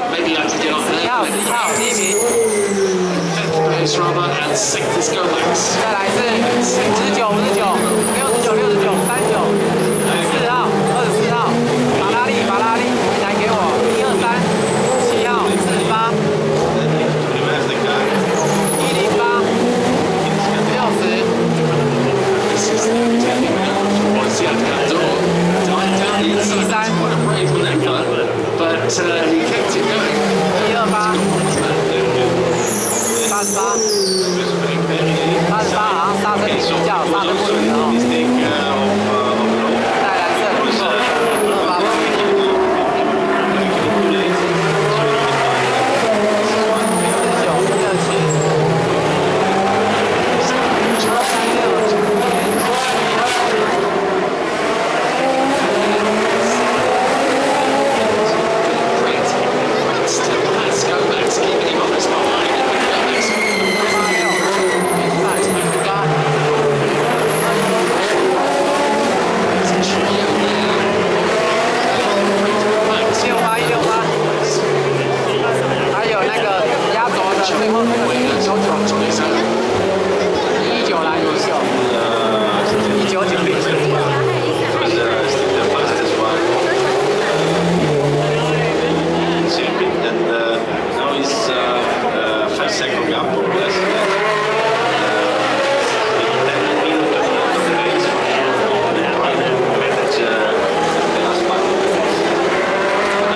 maybe I can get on there. 10号，第一名。 Fifth place Robert and sixth is Gomax. 再来是59、69、69、69、39。4号、24号，法拉利，一台给我。123，7号48。108，60。 But he kept it going. 128，88，好像刹车比较，刹车不准哦。再来是288。 Second gap.